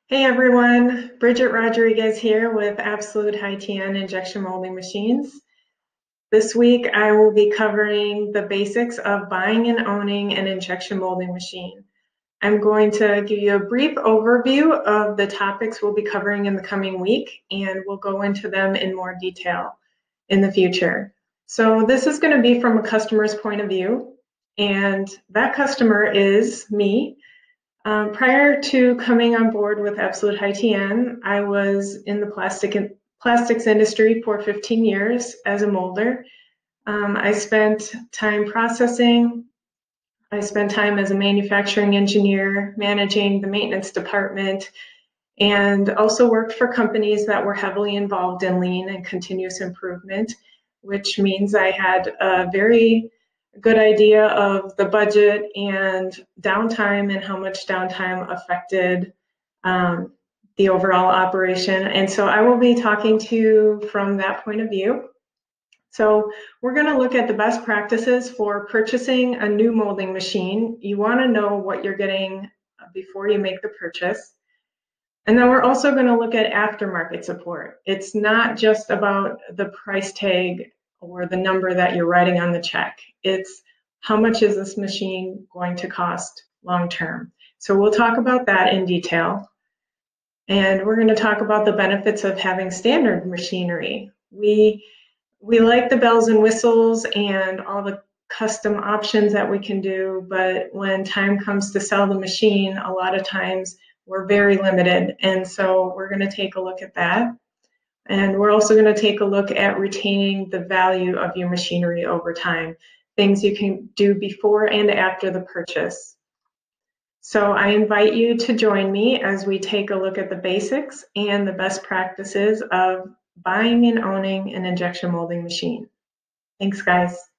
Hey everyone, Bridget Rodriguez here with Absolute High TN Injection Molding Machines. This week I will be covering the basics of buying and owning an injection molding machine. I'm going to give you a brief overview of the topics we'll be covering in the coming week, and we'll go into them in more detail in the future. So this is going to be from a customer's point of view, and that customer is me. Prior to coming on board with Absolute High TN, I was in the plastics industry for 15 years as a molder. I spent time processing. I spent time as a manufacturing engineer, managing the maintenance department, and also worked for companies that were heavily involved in lean and continuous improvement, which means I had a very good idea of the budget and downtime and how much downtime affected the overall operation. And so I will be talking to you from that point of view. So we're going to look at the best practices for purchasing a new molding machine. You want to know what you're getting before you make the purchase. And then we're also going to look at aftermarket support. It's not just about the price tag or the number that you're writing on the check. It's how much is this machine going to cost long term. So we'll talk about that in detail. And we're going to talk about the benefits of having standard machinery. We like the bells and whistles and all the custom options that we can do, but when time comes to sell the machine, a lot of times we're very limited. And so we're going to take a look at that. And we're also going to take a look at retaining the value of your machinery over time, things you can do before and after the purchase. So I invite you to join me as we take a look at the basics and the best practices of buying and owning an injection molding machine. Thanks, guys.